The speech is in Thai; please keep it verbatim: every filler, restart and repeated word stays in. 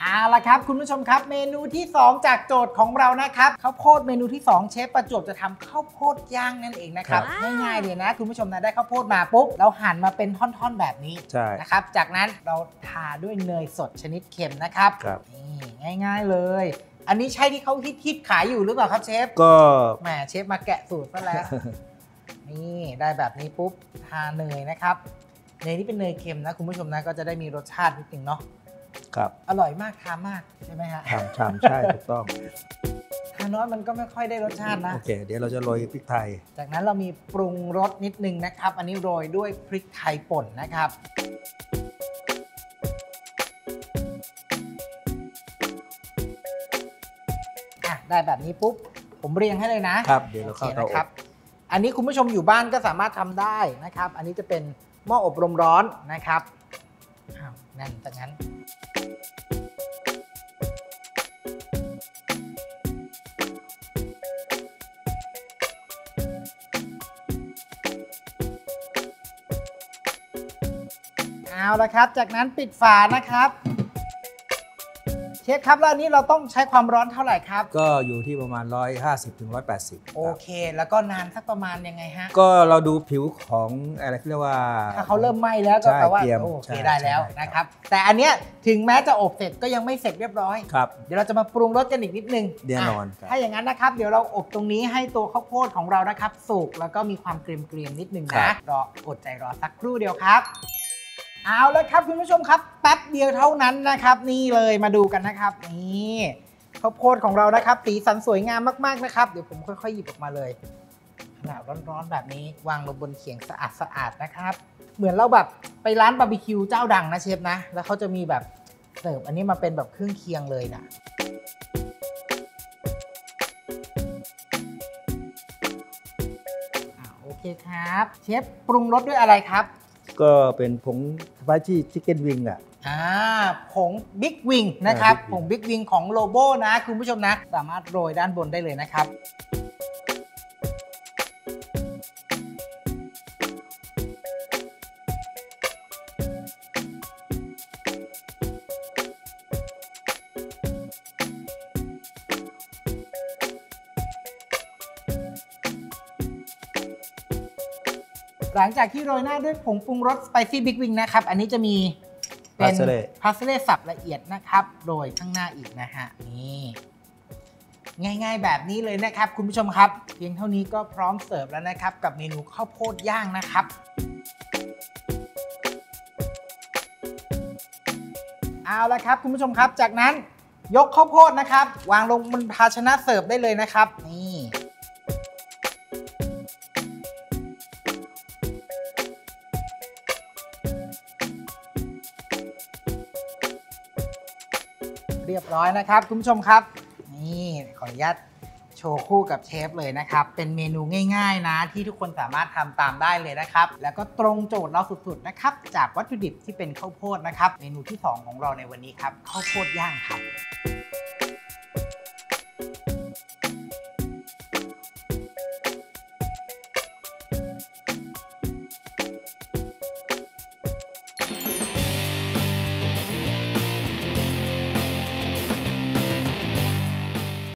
เอาละครับคุณผู้ชมครับเมนูที่สองจากโจทย์ของเรานะครับข้าวโพดเมนูที่สองเชฟประจวบจะทำข้าวโพดย่างนั่นเองนะครับง่ายๆเลยนะคุณผู้ชมนะได้ข้าวโพดมาปุ๊บเราหั่นมาเป็นท่อนๆแบบนี้นะครับจากนั้นเราทาด้วยเนยสดชนิดเค็มนะครับนี่ง่ายๆเลยอันนี้ใช่ที่เขาฮิตๆขายอยู่หรือเปล่าครับเชฟก็แหมเชฟมาแกะสูตรซะแล้วนี่ได้แบบนี้ปุ๊บทาเนยนะครับเนยที่เป็นเนยเค็มนะคุณผู้ชมนะก็จะได้มีรสชาตินิดนึงเนาะครับอร่อยมากทานมากใช่ไหมฮะทานใช่ถูกต้องทานน้อยมันก็ไม่ค่อยได้รสชาตินะโอเคเดี๋ยวเราจะโรยพริกไทยจากนั้นเรามีปรุงรสนิดนึงนะครับอันนี้โรยด้วยพริกไทยป่นนะครับได้แบบนี้ปุ๊บผมเรียงให้เลยนะครับเดี๋ยวเราเข้าเตาอบอันนี้คุณผู้ชมอยู่บ้านก็สามารถทำได้นะครับอันนี้จะเป็นหม้ออบลมร้อนนะครับอ้าวนั่นจากนั้นเอาละครับจากนั้นปิดฝานะครับเชฟครับแล้วอันนี้เราต้องใช้ความร้อนเท่าไหร่ครับก็อยู่ที่ประมาณหนึ่งร้อยห้าสิบถึงหนึ่งร้อยแปดสิบโอเคแล้วก็นานสักประมาณยังไงฮะก็เราดูผิวของอะไรเรียกว่าถ้าเขาเริ่มไหม้แล้วก็แปลว่าโอเคได้แล้วนะครับแต่อันเนี้ยถึงแม้จะอบเสร็จก็ยังไม่เสร็จเรียบร้อยครับเดี๋ยวเราจะมาปรุงรสกันอีกนิดนึงแน่นอนถ้าอย่างนั้นนะครับเดี๋ยวเราอบตรงนี้ให้ตัวข้าวโพดของเรานะครับสุกแล้วก็มีความเกรียมๆนิดนึงนะรออดใจรอสักครู่เดียวครับเอาแล้วครับคุณผู้ชมครับแป๊บเดียวเท่านั้นนะครับนี่เลยมาดูกันนะครับนี่ข้าวโพดของเรานะครับสีสันสวยงามมากๆนะครับเดี๋ยวผมค่อยๆหยิบออกมาเลยขนาดร้อนๆแบบนี้วางลงบนเขียงสะอาดๆนะครับเหมือนเราแบบไปร้านบาร์บีคิวเจ้าดังนะเชฟนะแล้วเขาจะมีแบบเสิร์ฟอันนี้มาเป็นแบบเครื่องเคียงเลยนะโอเคครับเชฟปรุงรสด้วยอะไรครับก็เป็นผงสไปซี่ชิคเก้นวิงอ่ะอ่าผงบิ๊กวิงนะครับผงบิ๊กวิงของโลโบนะคุณผู้ชมนะสามารถโรยด้านบนได้เลยนะครับหลังจากที่โรยหน้าด้วยผงปรุงรสสไปซี่บิ๊กวิงนะครับอันนี้จะมีเป็นพาสเล่สับละเอียดนะครับโรยข้างหน้าอีกนะฮะนี่ง่ายๆแบบนี้เลยนะครับคุณผู้ชมครับเพียงเท่านี้ก็พร้อมเสิร์ฟแล้วนะครับกับเมนูข้าวโพดย่างนะครับเอาละครับคุณผู้ชมครับจากนั้นยกข้าวโพดนะครับวางลงบนภาชนะเสิร์ฟได้เลยนะครับนี่เรียบร้อยนะครับคุณผู้ชมครับนี่ขออนุญาตโชว์คู่กับเชฟเลยนะครับเป็นเมนูง่ายๆนะที่ทุกคนสามารถทำตามได้เลยนะครับแล้วก็ตรงโจทย์เราสุดๆนะครับจากวัตถุดิบที่เป็นข้าวโพดนะครับเมนูที่สองของเราในวันนี้ครับข้าวโพดย่างครับ